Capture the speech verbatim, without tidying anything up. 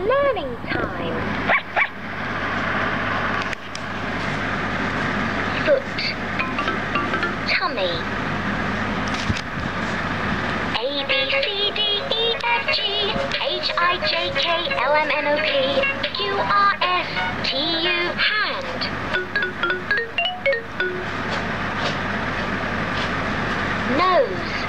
learning time. Foot, tummy. A, B, C, D, E, F, G, H, I, J, K, L, M, N, O, P, Q, R, S, T, U, hand. Nose.